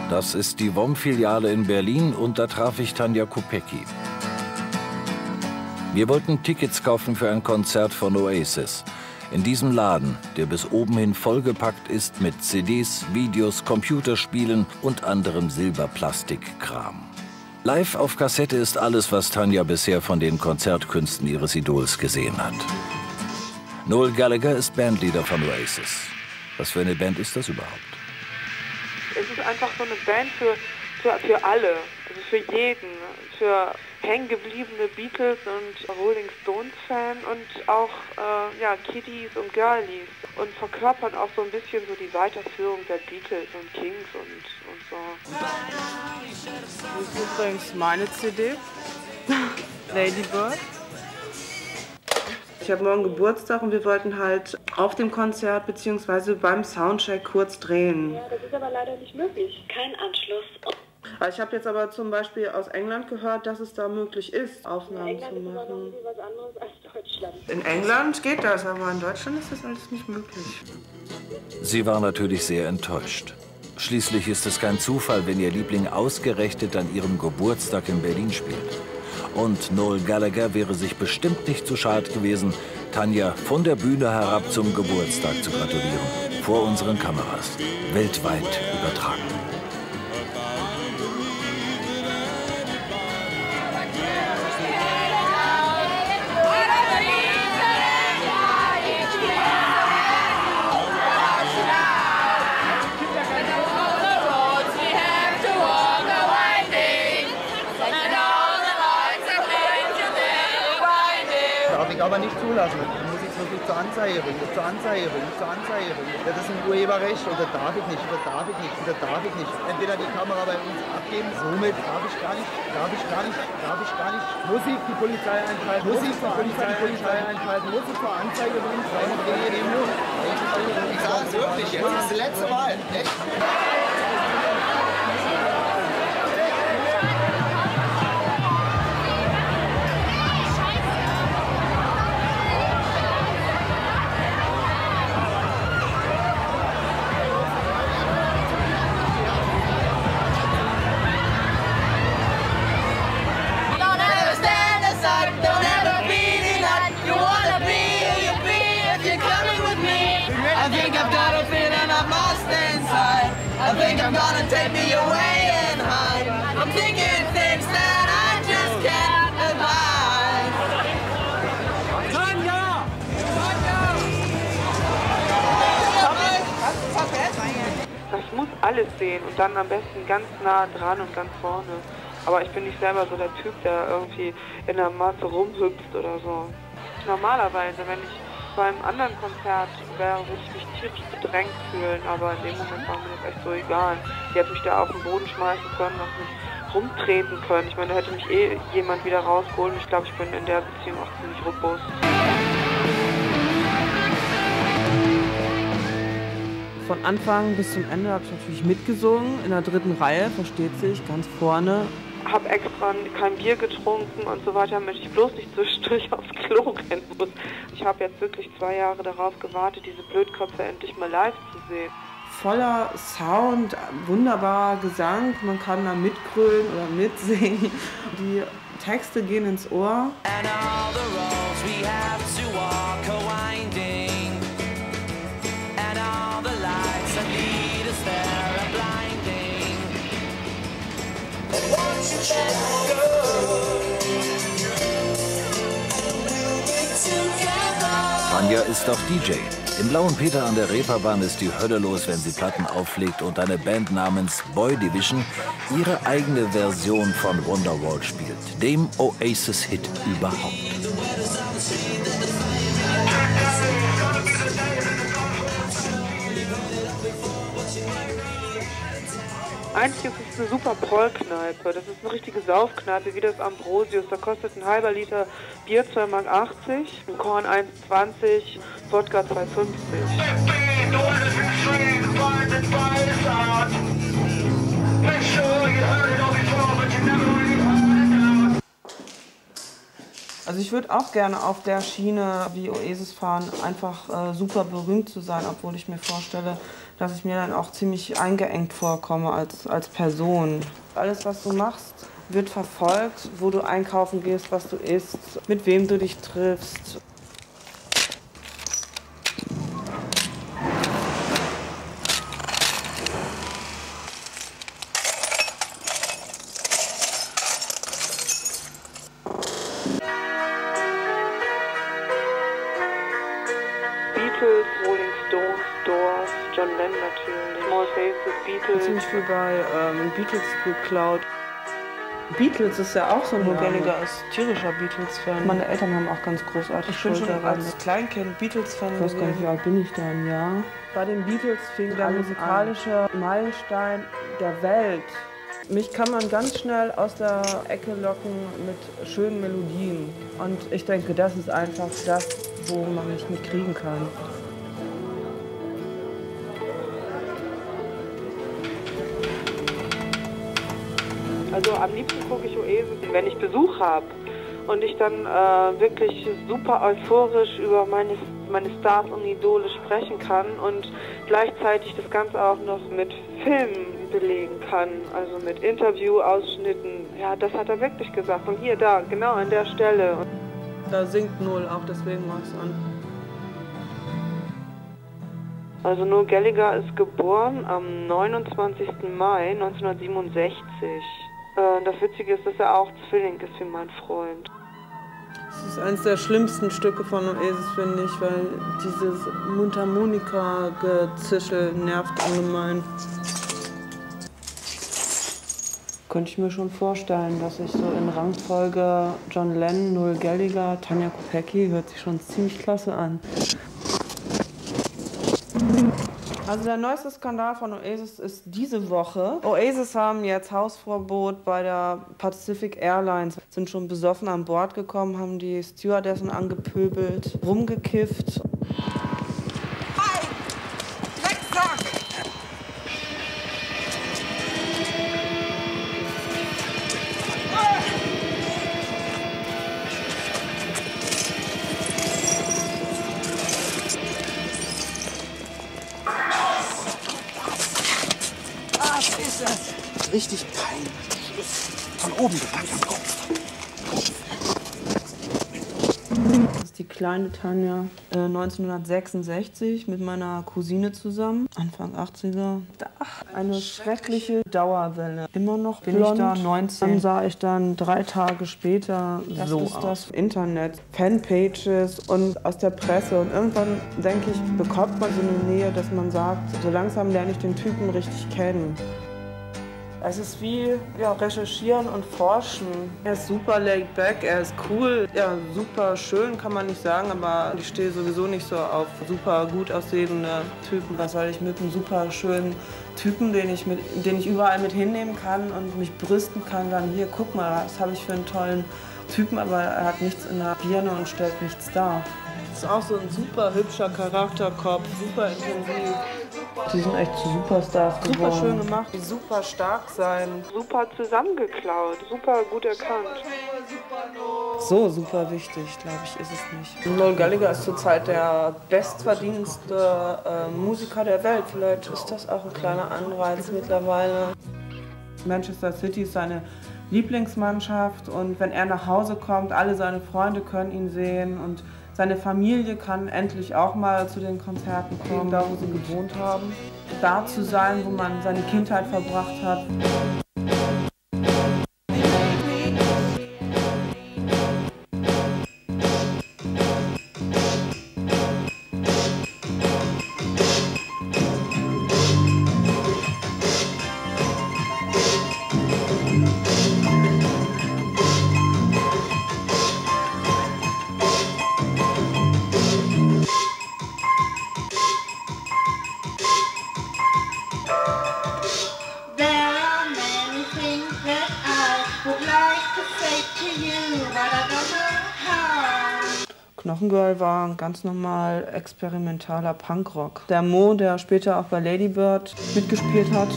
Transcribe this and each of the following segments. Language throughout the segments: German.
Das ist die WOM-Filiale in Berlin und da traf ich Tanja Kopecky. Wir wollten Tickets kaufen für ein Konzert von Oasis. In diesem Laden, der bis oben hin vollgepackt ist mit CDs, Videos, Computerspielen und anderem Silberplastikkram. Live auf Kassette ist alles, was Tanja bisher von den Konzertkünsten ihres Idols gesehen hat. Noel Gallagher ist Bandleader von Oasis. Was für eine Band ist das überhaupt? Es ist einfach so eine Band für alle, also für jeden, für hängengebliebene Beatles und Rolling Stones Fan und auch ja, Kiddies und Girlies und verkörpern auch so ein bisschen so die Weiterführung der Beatles und Kings und so. Das ist übrigens meine CD, Lady Bird. Ich habe morgen Geburtstag und wir wollten halt auf dem Konzert bzw. beim Soundcheck kurz drehen. Ja, das ist aber leider nicht möglich. Kein Anschluss. Ich habe jetzt aber zum Beispiel aus England gehört, dass es da möglich ist, Aufnahmen zu machen. England ist aber noch was anderes als Deutschland. In England geht das, aber in Deutschland ist das alles nicht möglich. Sie war natürlich sehr enttäuscht. Schließlich ist es kein Zufall, wenn ihr Liebling ausgerechnet an ihrem Geburtstag in Berlin spielt. Und Noel Gallagher wäre sich bestimmt nicht zu schade gewesen, Tanja von der Bühne herab zum Geburtstag zu gratulieren. Vor unseren Kameras. Weltweit übertragen. Aber nicht zulassen. Die Musik ist wirklich zur Anzeige bringen, zur Anzeige bringen, zur Anzeige bringen. Das ist ein Urheberrecht und das darf ich nicht, das darf ich nicht, das darf ich nicht. Entweder die Kamera bei uns abgeben, somit darf ich gar nicht, muss ich die Polizei einschalten, muss ich zur Polizei einschalten, muss ich zur Anzeige bringen, ich sage es wirklich jetzt, das ist das letzte Mal, echt? I think I'm gonna take me away and hide. I'm thinking things that I just can't abide. Tanja! Ich muss alles sehen und dann am besten ganz nah dran und ganz vorne. Aber ich bin nicht selber so der Typ, der irgendwie in der Masse rumhüpft oder so. Normalerweise, wenn ich beim anderen Konzert wäre, würde ich mich tierisch bedrängt fühlen, aber in dem Moment war mir das echt so egal. Die hätte mich da auf den Boden schmeißen können, noch nicht rumtreten können. Ich meine, da hätte mich eh jemand wieder rausgeholt und ich glaube, ich bin in der Beziehung auch ziemlich robust. Von Anfang bis zum Ende habe ich natürlich mitgesungen, in der 3. Reihe, versteht sich, ganz vorne. Habe extra kein Bier getrunken und so weiter, damit ich bloß nicht zwischendurch aufs Klo rennen muss. Ich habe jetzt wirklich 2 Jahre darauf gewartet, diese Blödköpfe endlich mal live zu sehen. Voller Sound, wunderbarer Gesang, man kann da mitgrölen oder mitsingen. Die Texte gehen ins Ohr. Tanja ist auch DJ. Im Blauen Peter an der Reeperbahn ist die Hölle los, wenn sie Platten auflegt und eine Band namens Boy Division ihre eigene Version von Wonderwall spielt, dem Oasis-Hit überhaupt. Eigentlich ist es eine super Prollkneipe. Das ist eine richtige Saufkneipe, wie das Ambrosius. Da kostet ein halber Liter Bier 2,80 Mark, ein Korn 1,20, Wodka 2,50. Also ich würde auch gerne auf der Schiene wie Oasis fahren, einfach super berühmt zu sein, obwohl ich mir vorstelle, dass ich mir dann auch ziemlich eingeengt vorkomme als Person. Alles, was du machst, wird verfolgt, wo du einkaufen gehst, was du isst, mit wem du dich triffst. Beatles, Rolling Stones, Doors, John Lennon natürlich, Small Faces, Beatles. Ziemlich viel bei Beatles geklaut. Beatles ist ja auch so ein Name. Gallagher ist tierischer Beatles-Fan. Meine Eltern haben auch ganz großartig Ich bin schon daran. als Kleinkind Beatles-Fan Ich weiß gar nicht, wie alt bin ich da, ein Jahr? Bei den Beatles fing der musikalische Meilenstein der Welt. Mich kann man ganz schnell aus der Ecke locken mit schönen Melodien. Und ich denke, das ist einfach das, wo man mich mit kriegen kann. Also am liebsten gucke ich Oasis, wenn ich Besuch habe und ich dann wirklich super euphorisch über meine Stars und Idole sprechen kann und gleichzeitig das Ganze auch noch mit Filmen belegen kann, also mit Interview-Ausschnitten. Ja, das hat er wirklich gesagt. Und hier, da, genau an der Stelle. Da singt Noel auch, deswegen mach ich's an. Also Noel Gallagher ist geboren am 29. Mai 1967. Das Witzige ist, dass er auch Zwilling ist wie mein Freund. Das ist eines der schlimmsten Stücke von Oasis, finde ich, weil dieses Mundharmonika-Gezischel nervt ungemein. Könnte ich mir schon vorstellen, dass ich so in Rangfolge John Lennon, Noel Gallagher, Tanja Kopecky, hört sich schon ziemlich klasse an. Also der neueste Skandal von Oasis ist diese Woche. Oasis haben jetzt Hausverbot bei der Pacific Airlines. Sind schon besoffen an Bord gekommen, haben die Stewardessen angepöbelt, rumgekifft. Richtig peinlich. Von oben gepackt am Kopf. Das ist die kleine Tanja, 1966 mit meiner Cousine zusammen, Anfang 80er. Eine schreckliche Dauerwelle. Immer noch bin ich da 19. Dann sah ich dann 3 Tage später so aus. Das Internet, Fanpages und aus der Presse. Und irgendwann, denke ich, bekommt man so eine Nähe, dass man sagt, so langsam lerne ich den Typen richtig kennen. Es ist wie recherchieren und forschen. Er ist super laid back, er ist cool, ja, super schön kann man nicht sagen, aber ich stehe sowieso nicht so auf super gut aussehende Typen. Was soll ich mit einem super schönen Typen, den ich überall mit hinnehmen kann und mich brüsten kann, dann hier, guck mal, was habe ich für einen tollen Typen, aber er hat nichts in der Birne und stellt nichts dar. Das ist auch so ein super hübscher Charakterkopf, super intensiv. Die sind echt zu Superstars geworden. Super schön gemacht, die super stark sein. Super zusammengeklaut, super gut erkannt. So super wichtig, glaube ich, ist es nicht. Noel Gallagher ist zurzeit der bestverdienste Musiker der Welt. Vielleicht ist das auch ein kleiner Anreiz mittlerweile. Manchester City ist seine Lieblingsmannschaft und wenn er nach Hause kommt, alle seine Freunde können ihn sehen und seine Familie kann endlich auch mal zu den Konzerten kommen, da wo sie gewohnt haben. Da zu sein, wo man seine Kindheit verbracht hat. Knochengirl war ein ganz normal experimentaler Punkrock. Der Mo, der später auch bei Lady Bird mitgespielt hat.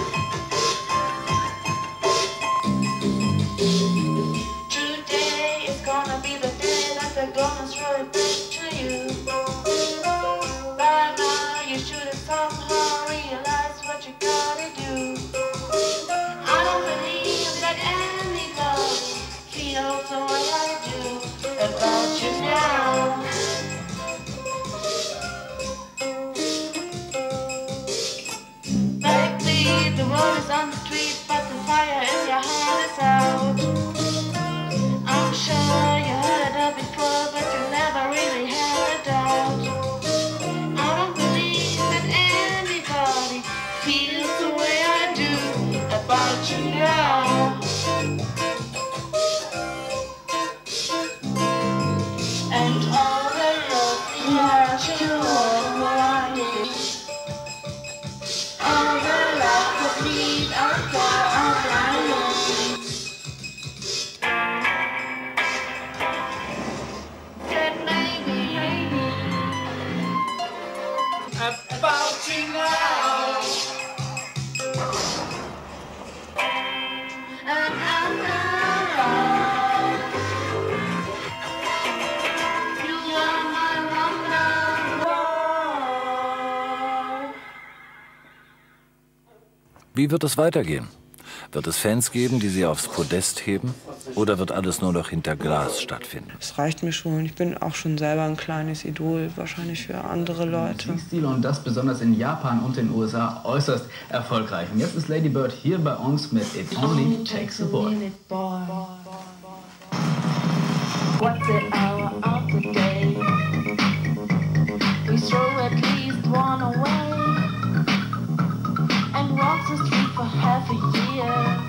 Today is on the street, but the fire in your heart is out. I'm sure you heard it all before, but you never really had a doubt. I don't believe that anybody feels the way I do about you now. And all the love that you wanted, all the love that lead us far around. Said maybe about you now. And I know you are my number one. Wie wird es weitergehen? Wird es Fans geben, die sie aufs Podest heben? Oder wird alles nur noch hinter Glas stattfinden? Das reicht mir schon. Ich bin auch schon selber ein kleines Idol, wahrscheinlich für andere Leute. Musikstil und das besonders in Japan und den USA äußerst erfolgreich. Und jetzt ist Lady Bird hier bei uns mit It Only Takes a Boy. What's the hour of the day? We throw at least one away and walk the street for half a year.